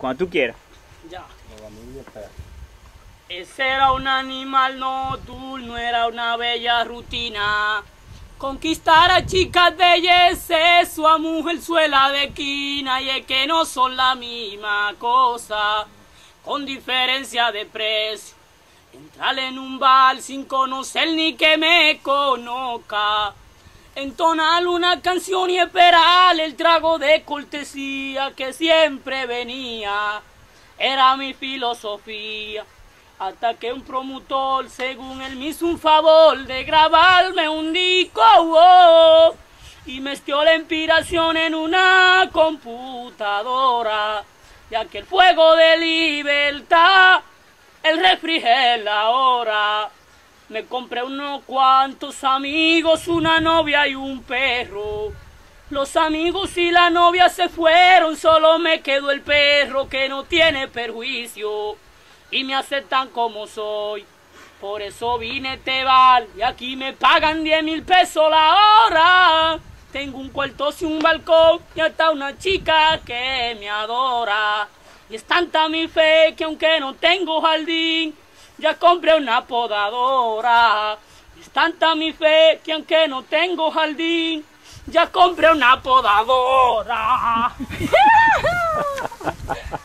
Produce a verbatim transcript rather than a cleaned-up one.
Cuando tú quieras. Ya. Ese era un animal nocturno, era una bella rutina. Conquistar a chicas bellas, eso a mujer suela de quina, y es que no son la misma cosa, con diferencia de precio. Entrar en un bar sin conocer ni que me conozca, entonar una canción y esperar el trago de cortesía que siempre venía, era mi filosofía. Hasta que un promotor, según él me hizo un favor de grabarme un disco, oh, y me dio la inspiración en una computadora, ya que el fuego de libertad, el refrigera ahora. Me compré unos cuantos amigos, una novia y un perro. Los amigos y la novia se fueron, solo me quedó el perro que no tiene perjuicio y me aceptan como soy. Por eso vine a este bar y aquí me pagan diez mil pesos la hora. Tengo un cuarto y un balcón y hasta una chica que me adora. Y es tanta mi fe que aunque no tengo jardín, ya compré una podadora. Y es tanta mi fe que aunque no tengo jardín, ya compré una podadora.